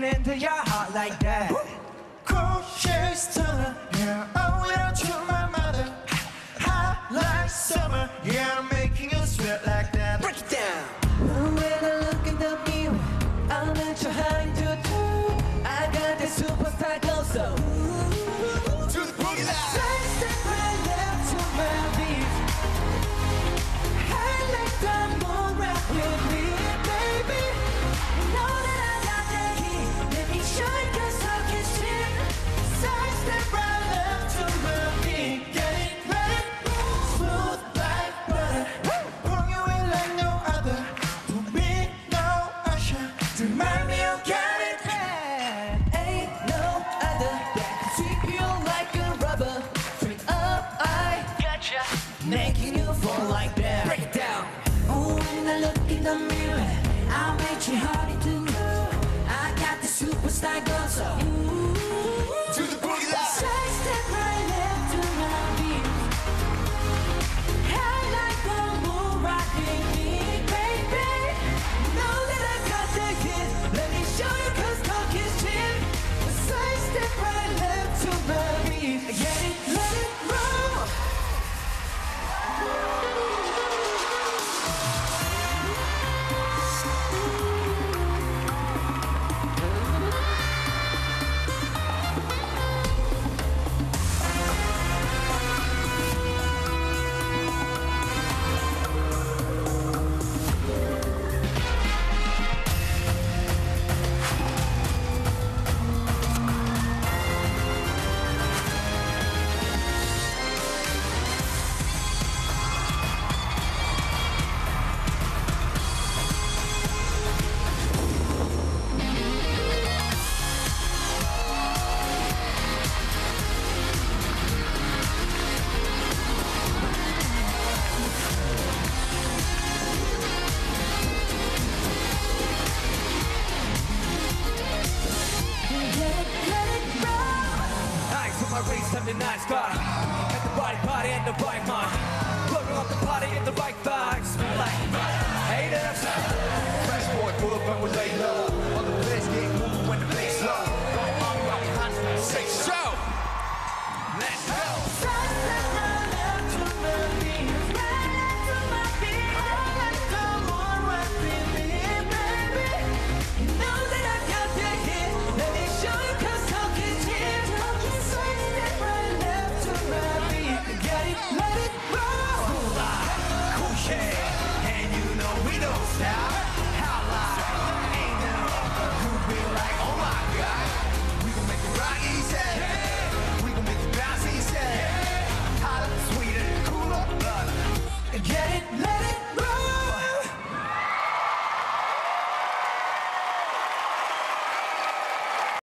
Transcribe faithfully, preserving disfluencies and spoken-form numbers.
getting into your heart like that. Cool shades stunner, yeah, owe it all to my mother. Hot like summer, yeah, I'm making you sweat like that. Break it down. When I look in the mirror, I'm not trying to do. I got the superstar glow, so To the boogie line. side step right left to my beat. I like the moon rock with me, baby. You know that I got the key. Let me show you 'cause I can see. Side step right left to my beat. Get it, let it roll. Smooth like butter, pour you in like no other. Don't be no usher, remind me you got it. Ain't no other that can sweep you like a rubber. Straight up, I gotcha, making you fall like that. Break it down. Oh, when I look in the mirror, I'll make you harder to do. I got the superstar glow, so To the boogie line. side step right left to my beat. I like the moon rocking me, baby. Know that I got the kid. Let me show you 'cause talk is cheap. Side step right left to my beat. Get it, let it roll. Let it, let it roll. Eyes on my race, I'm the nice guy. At the body party and the right mind. Blowing up the party in the right vibes. Like, haters. Fresh boy, pull up and we lay low. All the place get moving when the bass low. Go on, rock your hands, say so.